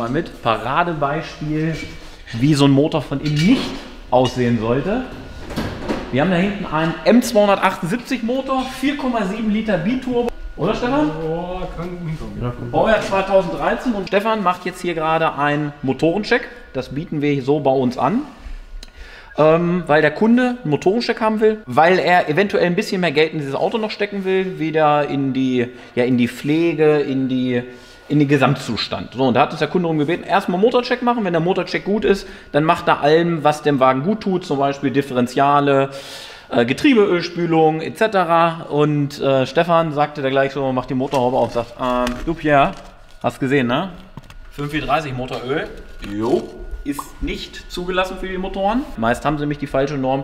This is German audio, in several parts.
mal mit. Paradebeispiel, wie so ein Motor von innen nicht aussehen sollte. Wir haben da hinten einen M278 Motor, 4,7 Liter Biturbo. Oder Stefan? Oh, kann hinkommen. Baujahr 2013 und Stefan macht jetzt hier gerade einen Motorencheck. Das bieten wir so bei uns an. Weil der Kunde einen Motorencheck haben will, weil er eventuell ein bisschen mehr Geld in dieses Auto noch stecken will, wieder in die Pflege, in den Gesamtzustand. So, und da hat uns der Kunde darum gebeten, erstmal Motorcheck machen. Wenn der Motorcheck gut ist, dann macht er allem, was dem Wagen gut tut, zum Beispiel Differentiale, Getriebeölspülung etc. Und Stefan sagte da gleich so, macht die Motorhaube auf, sagt, du Pierre, hast gesehen, ne? 5430 Motoröl, jo, ist nicht zugelassen für die Motoren. Meist haben sie nämlich die falsche Norm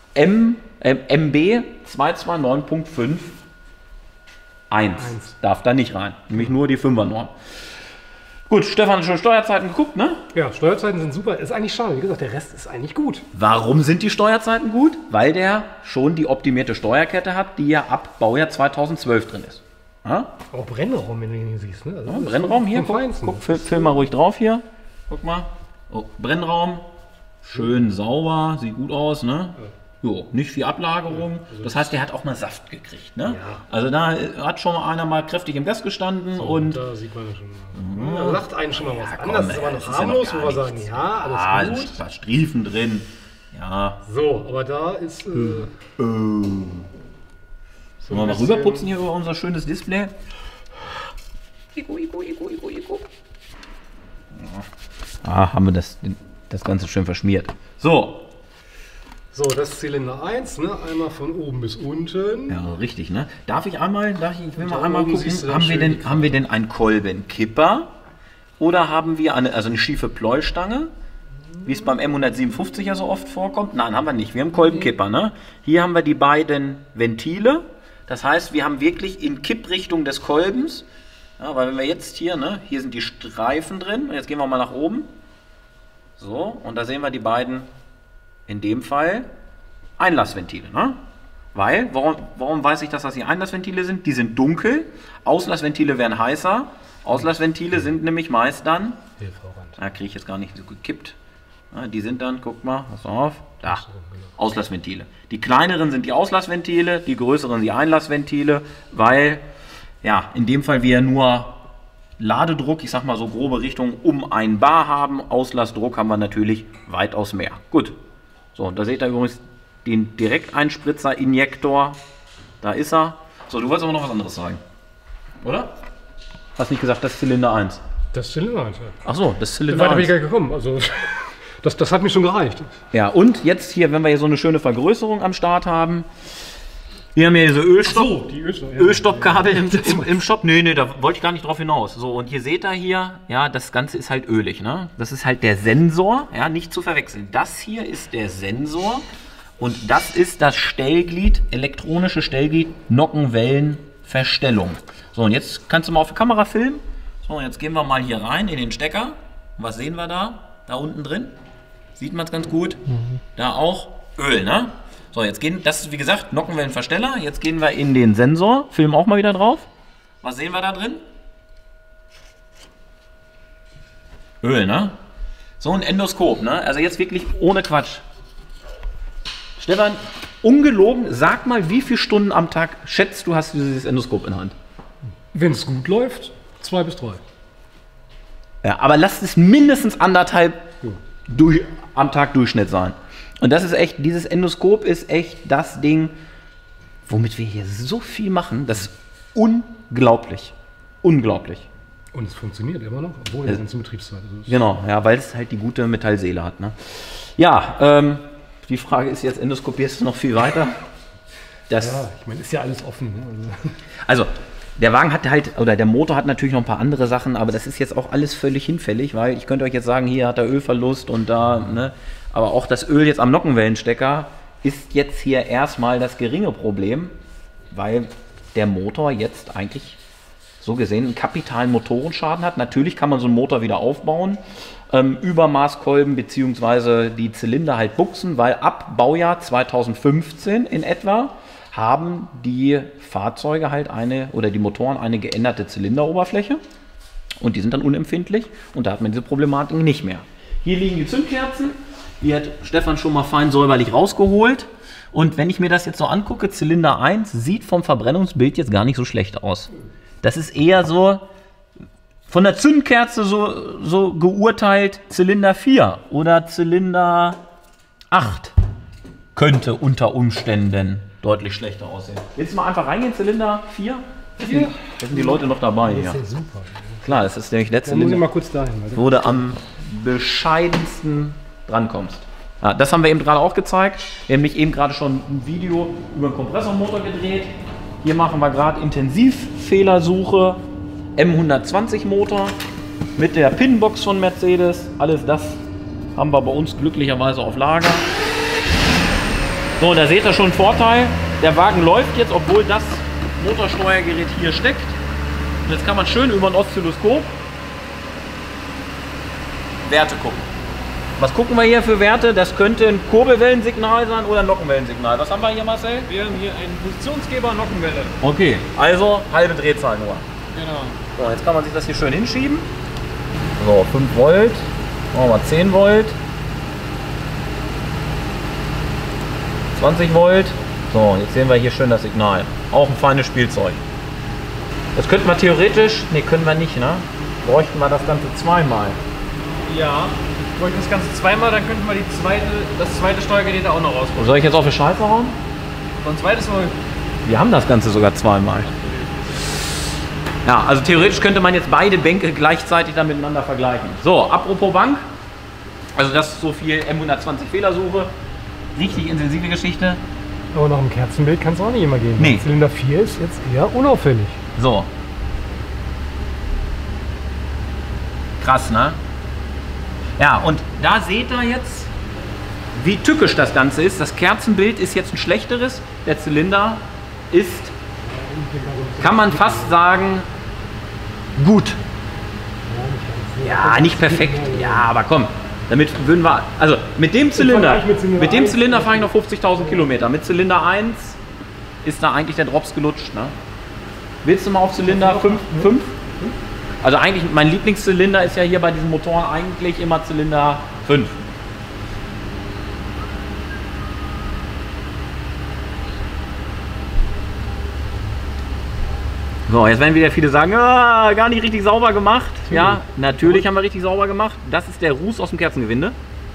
MB 229.5 1 darf da nicht rein, nämlich nur die 5er Norm. Gut, Stefan hat schon Steuerzeiten geguckt, ne? Ja, Steuerzeiten sind super. Ist eigentlich schade. Wie gesagt, der Rest ist eigentlich gut. Warum sind die Steuerzeiten gut? Weil der schon die optimierte Steuerkette hat, die ja ab Baujahr 2012 drin ist. Ja? Auch Brennraum, wenn du ihn siehst. Ne? Also Ja, Brennraum hier, guck, film mal ruhig drauf hier. Guck mal. Oh, Brennraum, schön sauber, sieht gut aus, ne? Jo, nicht viel Ablagerung. Das heißt, der hat auch mal Saft gekriegt, ne? Ja. Also da hat schon mal einer mal kräftig im Gas gestanden So, und da sieht man ja schon. Da sagt einen schon mal was komm, an. Das ist aber noch das ist ja harmlos, noch wo gar wir sagen, nichts. ja, alles da gut. sind ein paar Striefen drin. Ja. So, aber da ist. So Sollen wir mal rüberputzen hier über unser schönes Display? Igo. Ah, haben wir das Ganze schön verschmiert. So. So, das ist Zylinder 1, ne? Einmal von oben bis unten. Ja, richtig, ne? Ich will mal da einmal oben gucken, siehst du dann haben wir denn einen Kolbenkipper oder haben wir eine schiefe Pleustange, wie es beim M157 ja so oft vorkommt? Nein, haben wir nicht. Wir haben einen Kolbenkipper, ne? Hier haben wir die beiden Ventile. Das heißt, wir haben wirklich in Kipprichtung des Kolbens, ja, weil wenn wir jetzt hier, ne? Hier sind die Streifen drin und jetzt gehen wir mal nach oben. So, und da sehen wir die beiden, in dem Fall, Einlassventile, ne? Weil, warum weiß ich, dass das die Einlassventile sind? Die sind dunkel, Auslassventile werden heißer, Auslassventile sind nämlich meist dann, da kriege ich jetzt gar nicht so gekippt, ja, die sind dann, guck mal, pass auf, da, Auslassventile. Die kleineren sind die Auslassventile, die größeren die Einlassventile, weil, ja, in dem Fall wir nur Ladedruck, ich sag mal so grobe Richtung um 1 bar haben, Auslassdruck haben wir natürlich weitaus mehr. Gut. So, und da seht ihr übrigens den Direkteinspritzer-Injektor. Da ist er. So, du wolltest aber noch was anderes sagen. Oder? Hast nicht gesagt, das ist Zylinder 1. Das ist Zylinder 1, ja. Ach so, das ist Zylinder Weiter bin ich 1. gar gekommen. Also, das hat mir schon gereicht. Ja, und jetzt hier, wenn wir hier so eine schöne Vergrößerung am Start haben. Wir haben hier diese Ölstoppkabel im Shop. Nee, da wollte ich gar nicht drauf hinaus. So, und hier seht ihr hier, ja, das Ganze ist halt ölig, ne? Das ist halt der Sensor, ja, nicht zu verwechseln. Das hier ist der Sensor und das ist das Stellglied, elektronische Stellglied, Nockenwellenverstellung. So, und jetzt kannst du mal auf die Kamera filmen. So, und jetzt gehen wir mal hier rein in den Stecker. Und was sehen wir da? Da unten drin? Sieht man es ganz gut? Da auch Öl, ne? So, das ist wie gesagt Nockenwellenversteller. Jetzt gehen wir in den Sensor. Film auch mal wieder drauf. Was sehen wir da drin? Öl, ne? So ein Endoskop, ne? Also jetzt wirklich ohne Quatsch. Stefan, ungelogen, sag mal, wie viele Stunden am Tag schätzt du, hast du dieses Endoskop in der Hand? Wenn es gut läuft, 2 bis 3. Ja, aber lasst es mindestens 1,5 am Tag Durchschnitt sein. Und das ist echt, dieses Endoskop ist echt das Ding, womit wir hier so viel machen. Das ist unglaublich. Unglaublich. Und es funktioniert immer noch, obwohl der ganze Betriebszeit ist. Genau, ja, weil es halt die gute Metallseele hat. Ne? Ja, die Frage ist jetzt, endoskopierst du noch viel weiter? Ja, ich meine, ist ja alles offen. Ne? Also, der Wagen hat halt, oder der Motor hat natürlich noch ein paar andere Sachen, aber das ist jetzt auch alles völlig hinfällig, weil ich könnte euch jetzt sagen, hier hat er Ölverlust und da, ne? Aber auch das Öl jetzt am Nockenwellenstecker ist jetzt hier erstmal das geringe Problem, weil der Motor jetzt eigentlich so gesehen einen kapitalen Motorenschaden hat. Natürlich kann man so einen Motor wieder aufbauen, Übermaßkolben bzw. die Zylinder halt buchsen, weil ab Baujahr 2015 in etwa haben die Fahrzeuge halt die Motoren eine geänderte Zylinderoberfläche. Und die sind dann unempfindlich und da hat man diese Problematik nicht mehr. Hier liegen die Zündkerzen. Die hat Stefan schon mal fein säuberlich rausgeholt. Und wenn ich mir das jetzt so angucke, Zylinder 1 sieht vom Verbrennungsbild jetzt gar nicht so schlecht aus. Das ist eher so von der Zündkerze so geurteilt Zylinder 4 oder Zylinder 8 könnte unter Umständen deutlich schlechter aussehen. Willst du mal einfach reingehen, Zylinder 4? Ja. Da sind die Leute noch dabei. Das Ja. ist ja super. Klar, das ist nämlich der Da muss ich Zylinder, mal kurz dahin. wo du am bescheidensten drankommst. Ja, das haben wir eben gerade auch gezeigt. Wir haben nämlich eben gerade schon ein Video über den Kompressormotor gedreht. Hier machen wir gerade Intensivfehlersuche. M120 Motor mit der Pinbox von Mercedes. Alles das haben wir bei uns glücklicherweise auf Lager. So, da seht ihr schon einen Vorteil. Der Wagen läuft jetzt, obwohl das Motorsteuergerät hier steckt. Und jetzt kann man schön über ein Oszilloskop Werte gucken. Was gucken wir hier für Werte? Das könnte ein Kurbelwellensignal sein oder ein Nockenwellensignal. Was haben wir hier, Marcel? Wir haben hier einen Positionsgeber Nockenwelle. Okay, also halbe Drehzahl nur. Genau. So, jetzt kann man sich das hier schön hinschieben. So, 5 Volt. Machen wir 10 Volt. 20 Volt. So, jetzt sehen wir hier schön das Signal. Auch ein feines Spielzeug. Das könnten wir theoretisch, ne, können wir nicht, ne? Bräuchten wir das Ganze zweimal. Ja, wir bräuchten das Ganze zweimal, dann könnten wir das zweite Steuergerät da auch noch rausholen. Soll ich jetzt auf die Scheiße hauen? So ein zweites Mal. Wir haben das Ganze sogar zweimal. Ja, also theoretisch könnte man jetzt beide Bänke gleichzeitig dann miteinander vergleichen. So, apropos Bank. Also das ist so viel M120 Fehlersuche. Richtig intensive Geschichte. Aber nach dem Kerzenbild kann es auch nicht immer gehen. Nee. Zylinder 4 ist jetzt eher unauffällig. So. Krass, ne? Ja, und da seht ihr jetzt, wie tückisch das Ganze ist. Das Kerzenbild ist jetzt ein schlechteres. Der Zylinder ist, kann man fast sagen, gut. Ja, nicht perfekt. Ja, aber komm. Damit würden wir, also mit dem Zylinder fahre ich noch 50.000 Kilometer. Mit Zylinder 1 ist da eigentlich der Drops gelutscht, ne? Willst du mal auf Zylinder 5? Also eigentlich, mein Lieblingszylinder ist ja hier bei diesen Motoren eigentlich immer Zylinder 5. So, jetzt werden wieder viele sagen, ah, gar nicht richtig sauber gemacht. Ja, natürlich haben wir richtig sauber gemacht. Das ist der Ruß aus dem Kerzengewinde.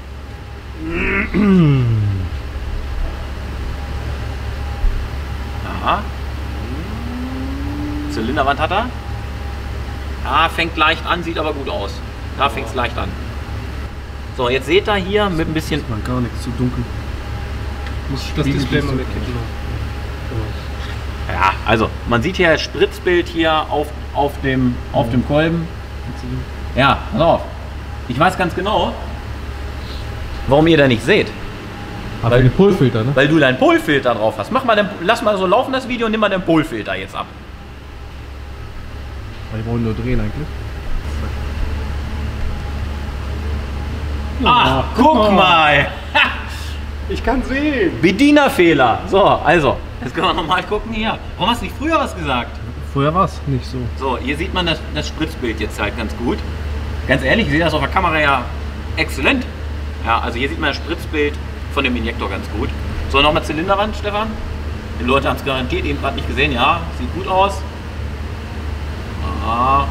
Aha. Zylinderwand hat er. Ah, fängt leicht an, sieht aber gut aus. Da fängt es leicht an. So, jetzt seht ihr hier mit ein bisschen... Man gar nichts, zu dunkel. Muss das Display mal wegkippen. Ja, also man sieht hier das Spritzbild hier auf dem Kolben. Ja, pass auf. Ich weiß ganz genau, warum ihr da nicht seht. Aber den Polfilter, ne? Weil du deinen Polfilter drauf hast. Lass mal so laufen das Video und nimm mal den Polfilter jetzt ab. Die wollen nur drehen eigentlich. Ah, guck mal! Ich kann sehen! Bedienerfehler. So, also, jetzt können wir nochmal gucken hier. Warum hast du nicht früher was gesagt? Vorher war es nicht so. So, hier sieht man das Spritzbild jetzt halt ganz gut. Ganz ehrlich, ich sehe das auf der Kamera ja exzellent. Ja, also hier sieht man das Spritzbild von dem Injektor ganz gut. So, nochmal Zylinderwand, Stefan. Die Leute haben es garantiert eben gerade nicht gesehen. Ja, sieht gut aus. Aha.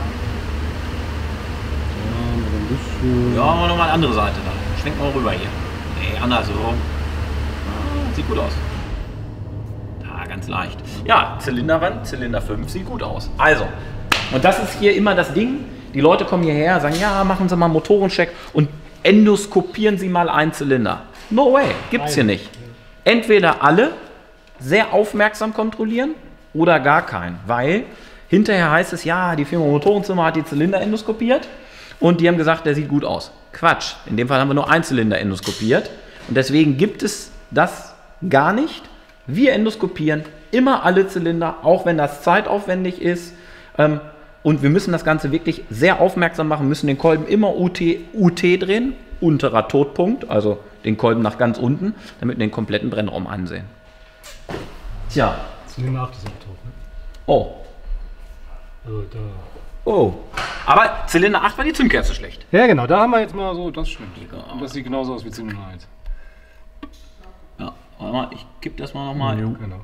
Ja, machen wir nochmal eine andere Seite da. Schwenken wir rüber hier. Nee, andersrum. Sieht gut aus. Da, ganz leicht. Ja, Zylinderwand, Zylinder 5 sieht gut aus. Also, und das ist hier immer das Ding. Die Leute kommen hierher, sagen, ja, machen Sie mal einen Motorencheck und endoskopieren Sie mal einen Zylinder. No way, gibt's hier nicht. Entweder alle sehr aufmerksam kontrollieren oder gar keinen, weil hinterher heißt es, ja, die Firma Motorenzimmer hat die Zylinder endoskopiert und die haben gesagt, der sieht gut aus. Quatsch, in dem Fall haben wir nur einen Zylinder endoskopiert und deswegen gibt es das gar nicht. Wir endoskopieren immer alle Zylinder, auch wenn das zeitaufwendig ist. Und wir müssen das Ganze wirklich sehr aufmerksam machen, müssen den Kolben immer UT drehen, unterer Totpunkt, also den Kolben nach ganz unten, damit wir den kompletten Brennraum ansehen. Tja. Zylinder 8 ist auch tot, ne? Oh. Also da. Oh. Aber Zylinder 8 war die Zündkerze schlecht. Ja, genau, da haben wir jetzt mal so, das stimmt. Egal. Und das sieht genauso aus wie Zylinder 1. Ja, warte mal, ich gebe das mal nochmal. Genau.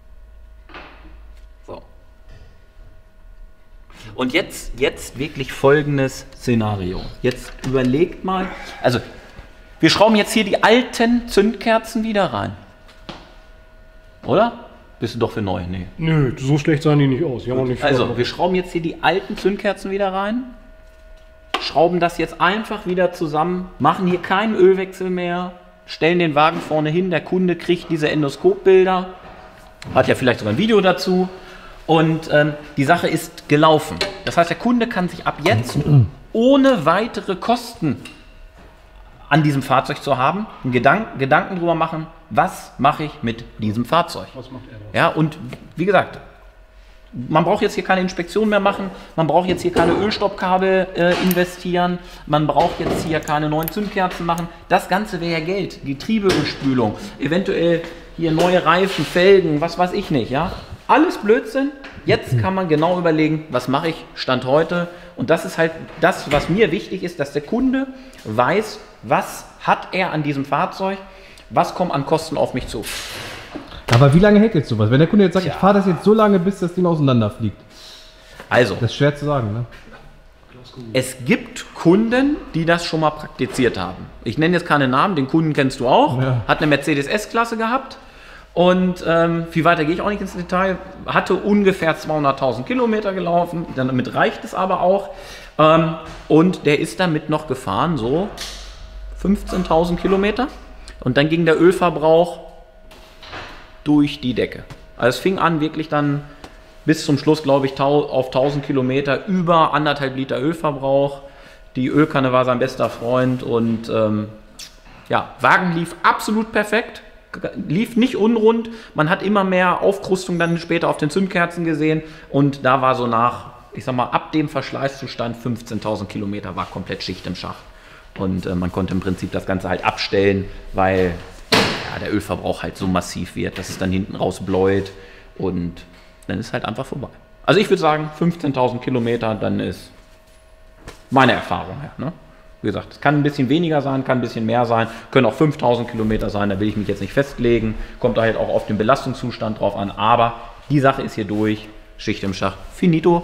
So. Und jetzt wirklich folgendes Szenario. Jetzt überlegt mal, also wir schrauben jetzt hier die alten Zündkerzen wieder rein. Oder? Bist du doch für neu? Nee. Nö, so schlecht sahen die nicht aus. Die haben auch nicht Also, wir schrauben jetzt hier die alten Zündkerzen wieder rein. Schrauben das jetzt einfach wieder zusammen. Machen hier keinen Ölwechsel mehr. Stellen den Wagen vorne hin. Der Kunde kriegt diese Endoskopbilder. Hat ja vielleicht sogar ein Video dazu. Und die Sache ist gelaufen. Das heißt, der Kunde kann sich ab jetzt ohne weitere Kosten an diesem Fahrzeug zu haben, einen Gedanken drüber machen, was mache ich mit diesem Fahrzeug. Was macht er da? Ja, und wie gesagt, man braucht jetzt hier keine Inspektion mehr machen, man braucht jetzt hier keine Ölstoppkabel investieren, man braucht jetzt hier keine neuen Zündkerzen machen. Das Ganze wäre ja Geld, Getriebeölspülung, eventuell hier neue Reifen, Felgen, was weiß ich nicht, ja. Alles Blödsinn. Jetzt kann man genau überlegen, was mache ich Stand heute. Und das ist halt das, was mir wichtig ist, dass der Kunde weiß, was hat er an diesem Fahrzeug, was kommt an Kosten auf mich zu. Aber wie lange hält jetzt sowas? Wenn der Kunde jetzt sagt, ich fahre das jetzt so lange, bis das Ding auseinanderfliegt. Also, Das ist schwer zu sagen, ne? es gibt Kunden, die das schon mal praktiziert haben. Ich nenne jetzt keine Namen, den Kunden kennst du auch. Ja. Hat eine Mercedes S-Klasse gehabt. Und viel weiter gehe ich auch nicht ins Detail. Hatte ungefähr 200.000 Kilometer gelaufen. Damit reicht es aber auch. Und der ist damit noch gefahren, so 15.000 Kilometer. Und dann ging der Ölverbrauch durch die Decke. Also es fing an wirklich dann bis zum Schluss, glaube ich, auf 1000 Kilometer über 1,5 Liter Ölverbrauch. Die Ölkanne war sein bester Freund und ja, Wagen lief absolut perfekt. Lief nicht unrund, man hat immer mehr Aufkrustung dann später auf den Zündkerzen gesehen und da war so nach, ich sag mal, ab dem Verschleißzustand 15.000 Kilometer war komplett Schicht im Schacht und man konnte im Prinzip das Ganze halt abstellen, weil ja, der Ölverbrauch halt so massiv wird, dass es dann hinten raus bläut und dann ist halt einfach vorbei. Also ich würde sagen 15.000 Kilometer, dann ist meine Erfahrung her, ne? Wie gesagt, es kann ein bisschen weniger sein, kann ein bisschen mehr sein, können auch 5000 Kilometer sein, da will ich mich jetzt nicht festlegen, kommt da halt auch auf den Belastungszustand drauf an, aber die Sache ist hier durch, Schicht im Schacht, finito,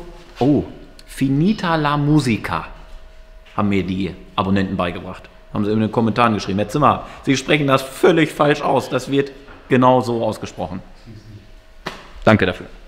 finita la musica, haben mir die Abonnenten beigebracht, haben sie in den Kommentaren geschrieben, Herr Zimmer, Sie sprechen das völlig falsch aus, das wird genau so ausgesprochen. Danke dafür.